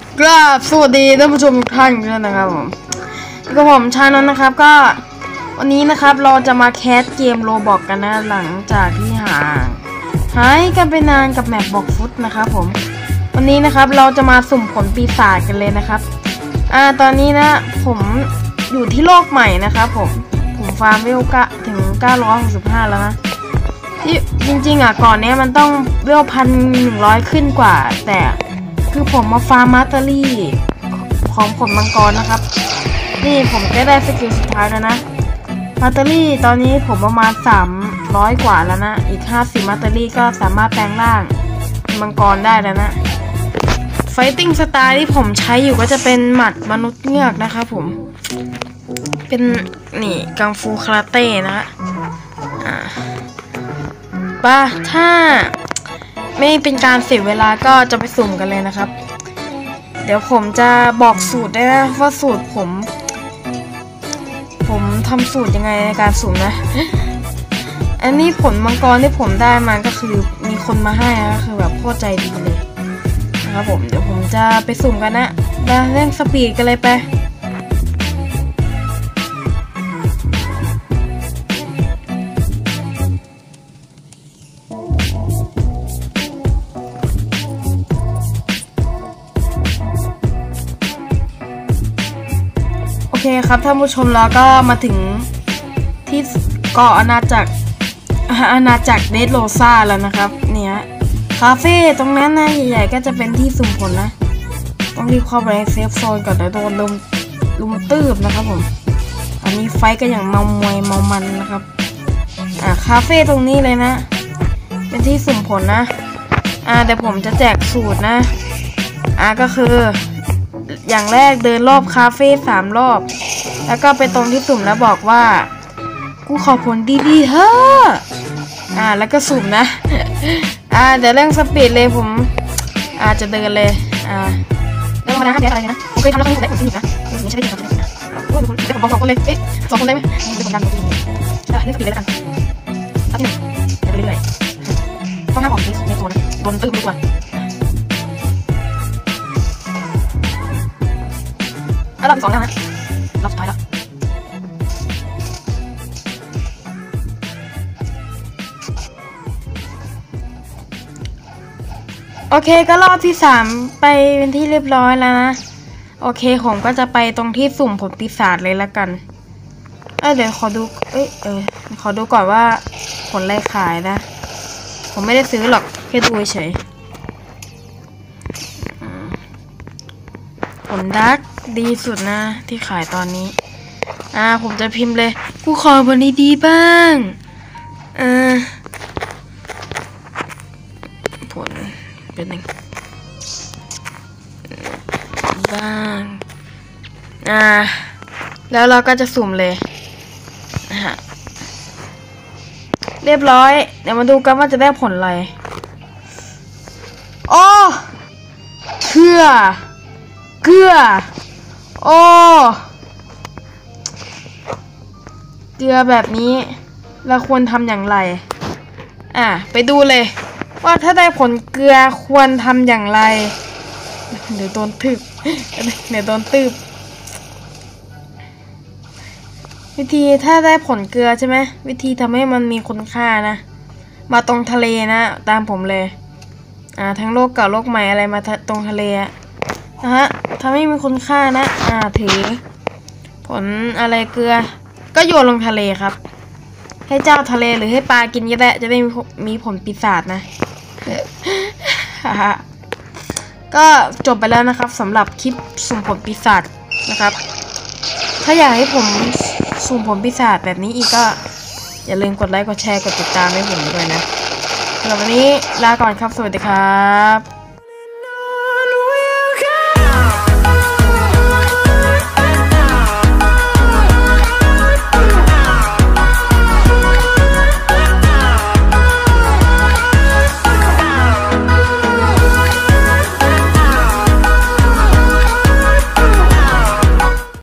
กราบสวัสดีท่านผู้ชมทุกท่านด้วยนะครับผมกับผมชานนท์นะครับก็วันนี้นะครับเราจะมาแคสเกมโรบอกกันนะหลังจากที่หายกันไปนานกับแมปบอกฟุตนะครับผมวันนี้นะครับเราจะมาสุ่มผลปีศาจกันเลยนะครับตอนนี้นะผมอยู่ที่โลกใหม่นะครับผมฟาร์มเวลถึง965แล้วนะที่จริงๆก่อนนี้มันต้องเวล1,100ขึ้นกว่าแต่คือผมมาฟาร์มมาสเตอรี่ของผลมังกรนะครับนี่ผมก็ได้สกิลสุดท้ายแล้วนะมาสเตอรี่ตอนนี้ผมประมาณ300กว่าแล้วนะอีก50มาสเตอรี่ก็สามารถแปลงร่างมังกรได้แล้วนะไฟติ้งสไตล์ที่ผมใช้อยู่ก็จะเป็นหมัดมนุษย์เงือกนะครับผมเป็นนี่กังฟูคาราเต้นะฮะถ้าไม่เป็นการเสียเวลาก็จะไปสุ่มกันเลยนะครับเดี๋ยวผมจะบอกสูตรได้นะว่าสูตรผมทำสูตรยังไงในการสุ่มนะอันนี้ผลมังกรที่ผมได้มาก็คือมีคนมาให้นะคือแบบโคตรใจดีเลยนะครับผมเดี๋ยวผมจะไปสุ่มกันนะเล่นสปีดกันเลยไปโอเคครับท่านผู้ชมแล้วก็มาถึงที่เกาะอาณาจักรเดดโรซ่าแล้วนะครับเนี่ยคาเฟ่ตรงนั้นนะใหญ่ๆก็จะเป็นที่สุ่มผลนะต้องรีบเข้าไปในเซฟโซนก่อนเดี๋ยวโดนลุมตืบนะครับผมอันนี้ไฟก็อย่างเมามวยเมามันนะครับคาเฟ่ตรงนี้เลยนะเป็นที่สุ่มผลนะเดี๋ยวผมจะแจกสูตรนะก็คืออย่างแรกเดินรอบคาเฟ่3 รอบแล้วก็ไปตรงที่สุ่มแล้วบอกว่ากูขอผลดีๆเฮ้อแล้วก็สุ่มนะเดี๋ยวเร่งสปีดเลยผมจะเดินเลยเริ่มมานะเดี๋ยวอะไรนะผมเคยทำแล้วก็ได้ผลที่1นะไม่ใช่ได้ผลนะเดี๋ยวผมบอก2 คนเลย2 คนได้ไหมเป็นผลดันตัวนี้เล่นสปีดเลยแล้วกันอันที่1เดี๋ยวไปเรื่อยๆต้องห้ามออกในโซนนะโดนตื้มทุกวันรอบที่2แล้วนะรอบสุดท้ายแล้วโอเคก็รอบที่3ไปเป็นที่เรียบร้อยแล้วนะโอเคผมก็จะไปตรงที่สุ่มผลปีศาจเลยละกันเดี๋ยวขอดูขอดูก่อนว่าผลอะไรขายนะผมไม่ได้ซื้อหรอกแค่ดูเฉยผลดักดีสุดนะที่ขายตอนนี้ผมจะพิมพ์เลยกูขอผลดีๆบ้างผลเป็นหนึ่งบ้างแล้วเราก็จะสุ่มเลยนะฮะเรียบร้อยเดี๋ยวมาดูกันว่าจะได้ผลอะไรโอ้เกลือโอ้เกลือแบบนี้เราควรทำอย่างไรไปดูเลยว่าถ้าได้ผลเกลือควรทำอย่างไรเดี๋ยวโดนตืบวิธีถ้าได้ผลเกลือใช่ไหมวิธีทำให้มันมีคุณค่านะมาตรงทะเลนะตามผมเลยทั้งโลกเก่าโลกใหม่อะไรมาตรงทะเลทำให้มีคุณค่านะถือผลอะไรเกลือก็โยนลงทะเลครับให้เจ้าทะเลหรือให้ปลากินก็ได้จะได้มีผลปีศาจนะก็จบไปแล้วนะครับสำหรับคลิปสุ่มผลปีศาจนะครับถ้าอยากให้ผมสุ่มผลปีศาจแบบนี้อีกก็อย่าลืมกดไลค์กดแชร์กดติดตามให้ผมด้วยนะสำหรับวันนี้ลาก่อนครับสวัสดีครับ